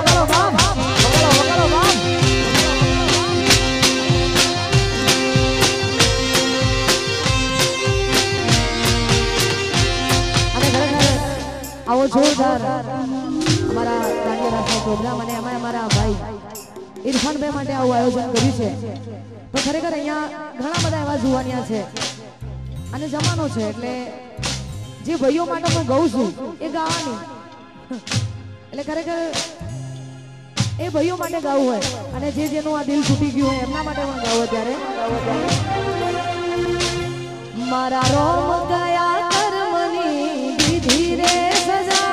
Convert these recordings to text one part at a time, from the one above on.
વગાડો બાપ વગાડો બાપ અને ખરેખર આવો જોરદાર અમારા દાંડિયા રાસનો પ્રોગ્રામ અને એમાં અમારા ભાઈ ઇરફાનભાઈ માટે આવું આયોજન કર્યું છે તો ખરેખર અહીંયા ઘણા બધા એવા જુવાનિયા છે અને જમાનો છે એટલે જે ભાઈઓ માટે હું ગાઉં છું એ ગાવાની એટલે ખરેખર એ ભાઈઓ માટે ગાવું હોય અને જે જેનું આ દિલ તૂટી ગયું હોય એમના માટે પણ ગાવું ત્યારે મારા રોમ ગયા કર્મની દીધી રે સજા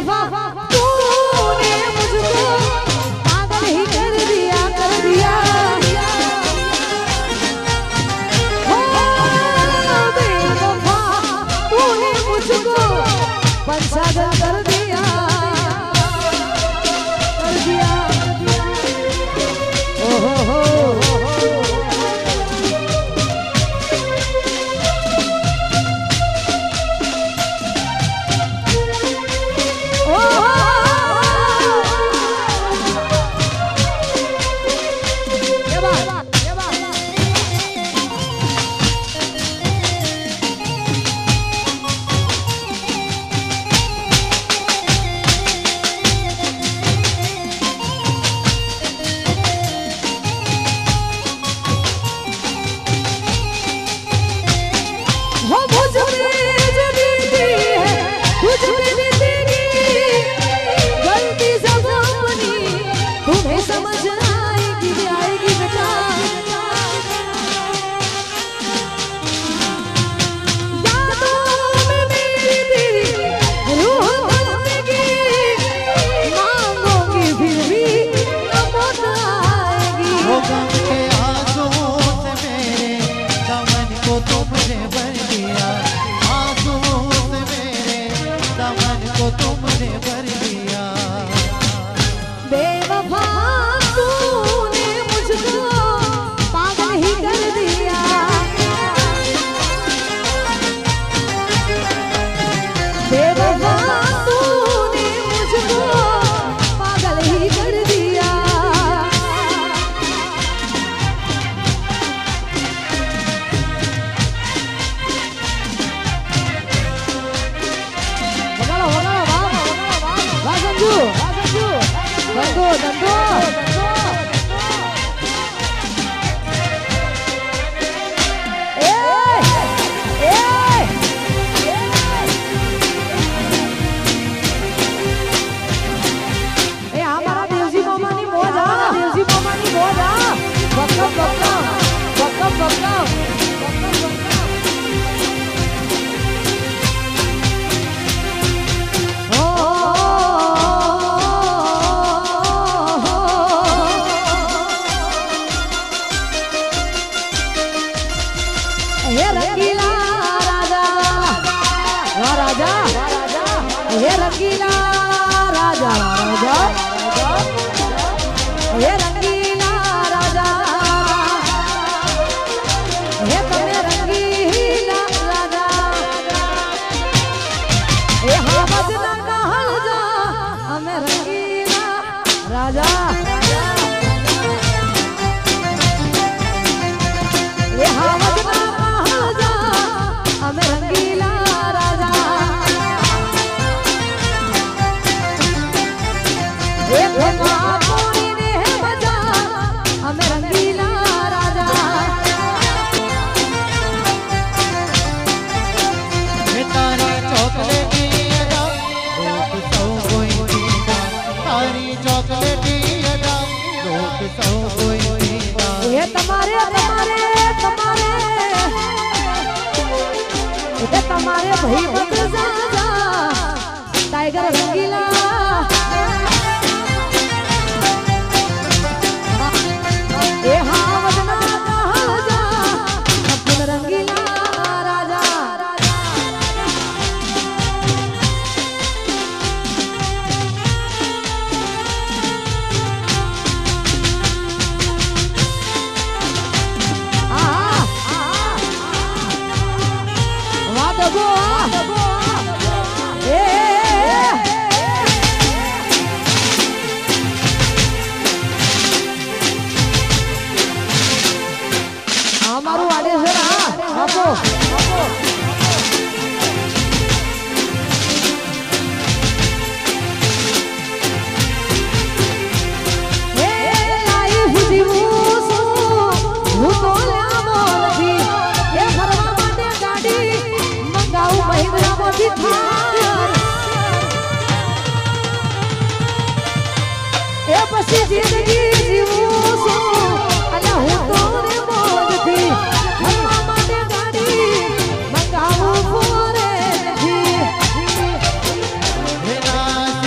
बेवफा तूने मुझको पागल ही कर दिया हो बेवफा तूने मुझको पागल कर दिया ओ हो तुम्हारे भाई टाइगर रंगीला ए हाँ वजना कहाँ जा अपन रंगीला राजा हमारू आदेश है ना आपको जिंदगी जीवो सो अला हूँ तोरे मौज थी हरवा माटे गाड़ी मंगाऊ फोरे थी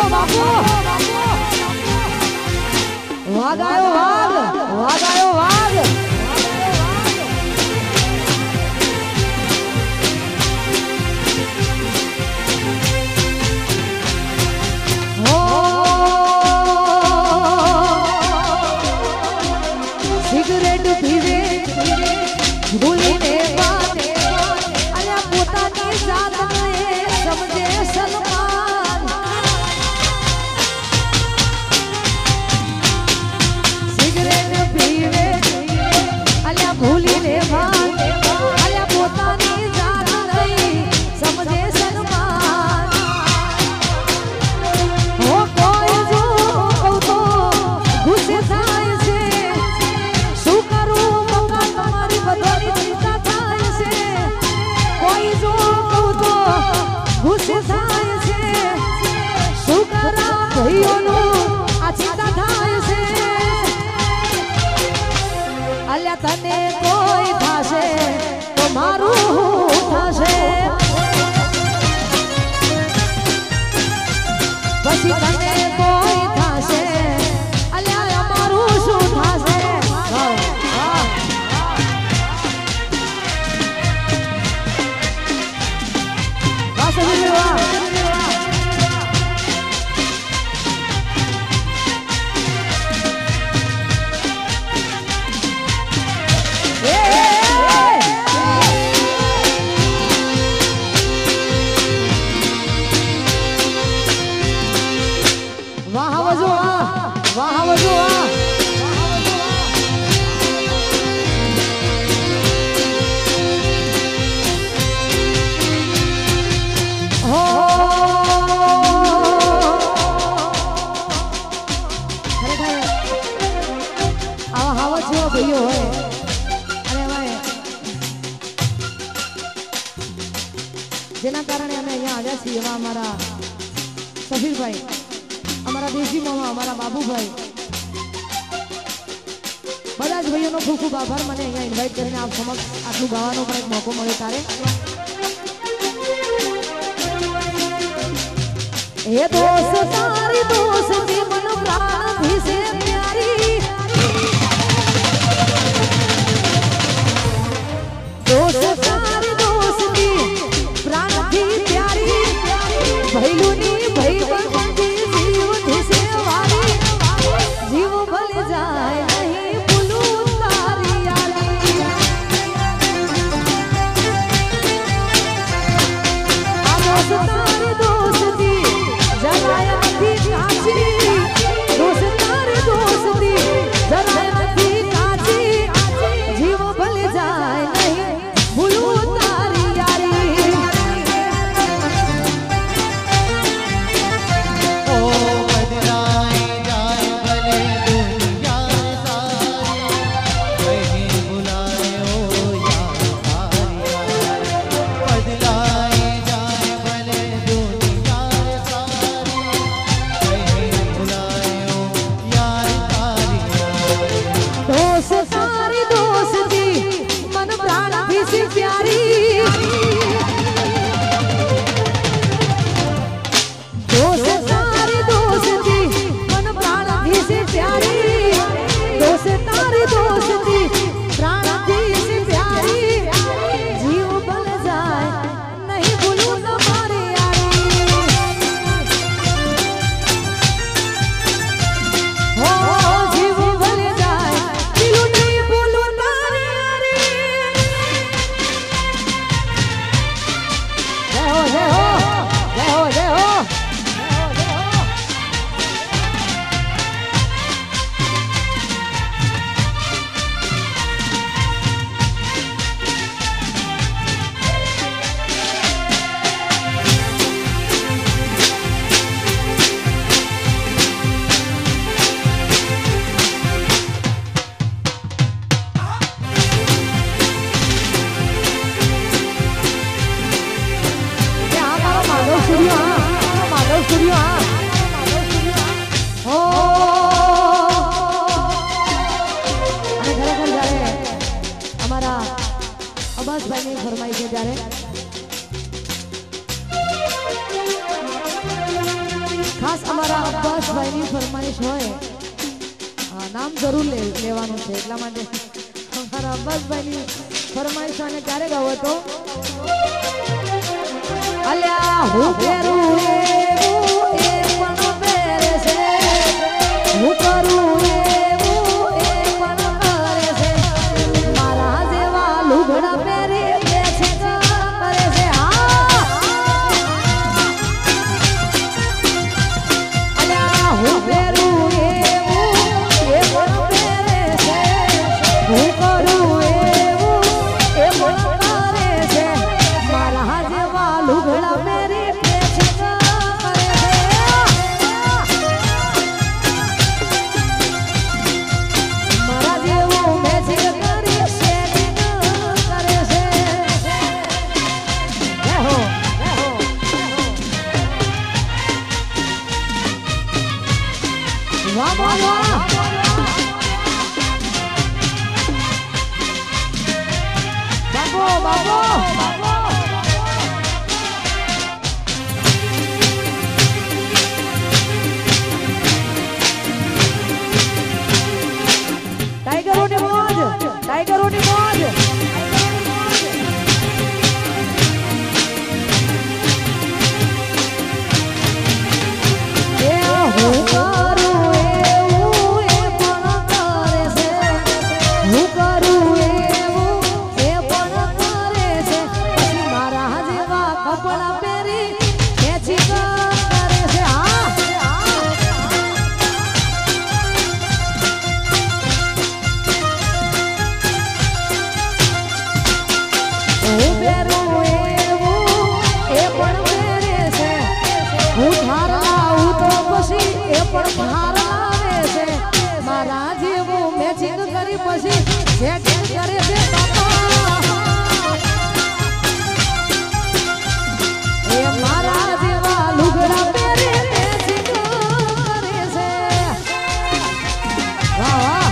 बापू वाघ आयो वाघ आयो वाघ सिगरेट पीवे भूलीने बाते अरे पोतानी जात ने समझे सलमान सिगरेट पीवे अरे भूलीने बाते अरे पोतानी जात नहीं समझे सलमान हो कोई जो कहू तो गुस्से થાય છે શું કરું મકા તમારી બધાની ચિંતા થાય છે કોઈ જો કહું તો ગુસ્સે થાય છે શું કરા ભાઈઓનો આ ચિંતા થાય છે અલ્યા તને કોઈ થાશે તો મારું થાશે પછી તને કોઈ થાશે અલ્યા અમારું શું થાશે જેના કારણે અમે અહીંયા આવ્યા છીએ એવા અમારા સફીરભાઈ અમારા દેશી મામા અમારા બાબુભાઈ બધા જ ભાઈઓનો ખૂબ ખૂબ આભાર મને અહીંયા ઇન્વાઇટ કરીને આપ સમક્ષ આટલું ગાવાનો પણ એક મોકો મળ્યો તારે એ દોસ્ત તારી દોસ્તી મન પ્રાણથી સે પ્યારી दोस्त सारी दोस्ती प्राणथी प्यारी भैलुनी भई बनती जीव से वाली जीव भल जाए नहीं भूलू तारी यारी आ दोस्त तारी दोस्ती जराया थी काची दोस्त तारी दोस्ती जराया थी काची जीव भल जाए અમારા અબ્બાસભાઈની ફરમાઈશ હોય નામ જરૂર લેવાનું છે એટલા માટે અમારા અબ્બાસભાઈની ફરમાઈશ અને ક્યારે ગાવો તો અલ્યા હું પહેરું એવું એ પણ પહેરે છે હું કરું એવું એ પણ કરે છે મારા જેવા લુગડા પહેરી લે છે કરે છે અલ્યા હું પહેરું એવું એ પણ પહેરે છે હું કરું એવું એ પણ કરે છે મારા જેવા લુગડા પહેરી લે છે કરે છે મારા જેવું મેચિંગ કરી શેરિંગ કરે છે રહેો વાહ વાહ વાહ બાબો ટાઈગરોની મોજ ટાઈગરોની મોજ એ હું કરું એવું એ પણ કરે છે હું કરું એવું એ પણ કરે છે પછી મારા જેવા કપડા પહેરી ખેંચી કરે છે હું પહેરું એવું એ પણ પહેરે છે હું ધાર લાવું તો પછી એ પણ ધાર લાવે છે મારા જેવું મેચિંગ કરી પછી સેટિંગ કરે છે એ મારા જેવા લુગડા પહેરી મેચિંગ કરે છે વાહ વાહ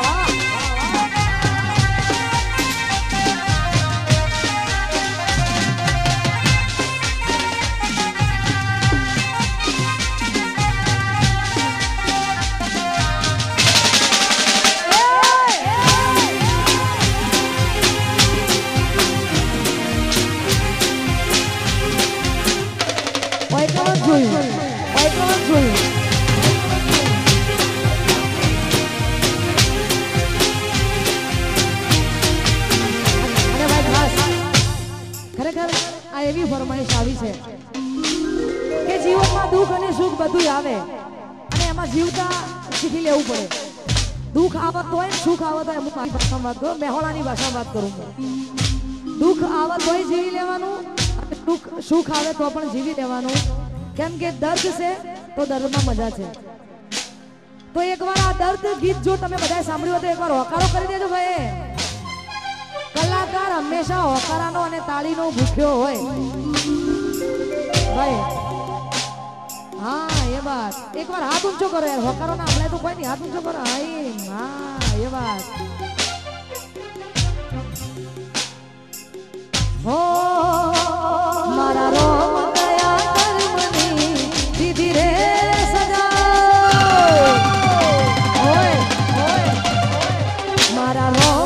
ખરેખર આ એવી ફરમાઈશ આવી છે કે જીવનમાં દુઃખ અને સુખ બધું આવે અને એમાં જીવતા શીખી લેવું પડે દુઃખ આવત હોય સુખ આવત હોય હું મારી ભાષામાં વાત કરું મેહોણાની ભાષામાં વાત કરું દુઃખ આવત હોય જીવી લેવાનું અને સુખ આવે તો પણ જીવી લેવાનું કેમ કે દર્દ છે તો દર્દમાં મજા છે તો એકવાર આ દર્દ ગીત જો તમે બધાએ સાંભળ્યું હોય તો એકવાર હોકારો કરી દેજો ભાઈ કલાકાર હંમેશા હોકારાનો અને તાળીનો ભૂખ્યો હોય ભાઈ હા એ વાત એકવાર હાથ ઊંચો કરો યાર હોકારો ના હમણાં તો કોઈ નહીં હાથ ઊંચો કરો હા એ વાત હો મારા રોમ ગયા કર્મની દીધી રે સજા ઓય મારા રોમ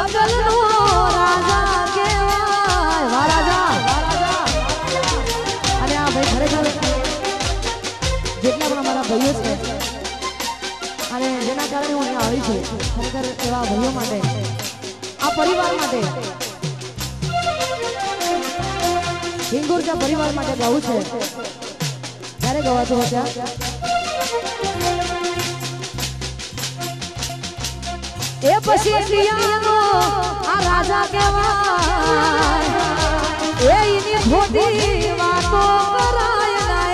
जंगल नो राजा केवाय वा राजा અને આ ભાઈ ખરેખર જેટલા પણ અમારા ભાઈઓ છે અને જેના કારણે હું અહીંયા આવી છું ખરેખર એવા ભાઈઓ માટે આ પરિવાર માટે હિંગોરજા પરિવાર માટે ગાવું છે ક્યારે ગવાતું હતા એ પછી ઇન્ડિયાનો આ રાજા કહેવાય એ એની ખોટી વાતો કરાય ના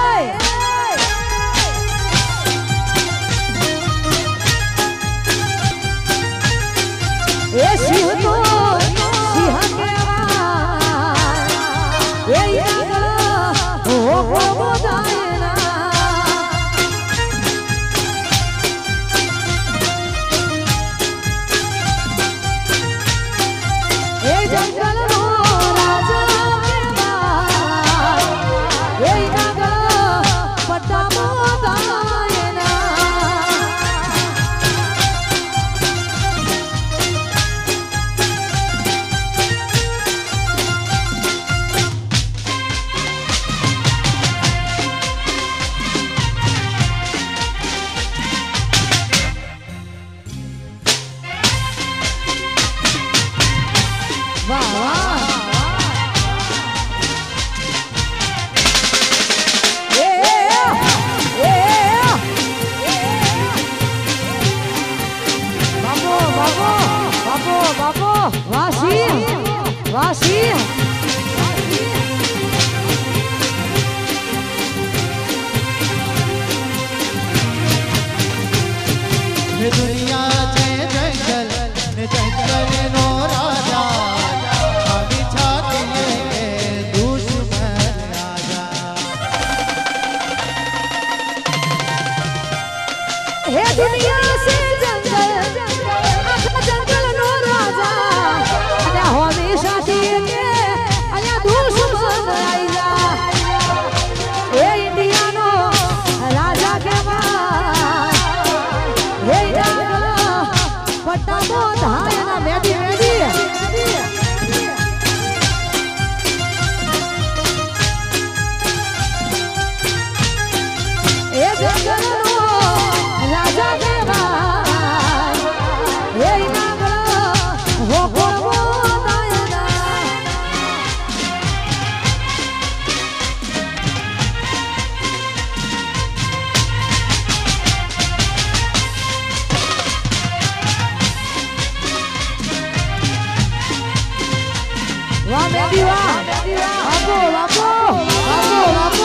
એ સિંહ તો સિંહ કહેવાય એ આગળ હો બોધાય दुनिया छे जंगल जंगल नो राजा अभी छाती दुश्मन राजा हे दुनिया से जंगल आखा जंगल नो राजा અને હંમેશા થી અહીંયા દુશ્મન આવી જા એ ઇન્ડિયાનો રાજા કહેવાય હે પટ્ટા બોધાય ના મેદી મેદી એ જંગલનો રાજા કહેવાય હે નાગળ હો બોધાય ના વાહ મેદી વાહ વાહ વાહ વાહ વાહ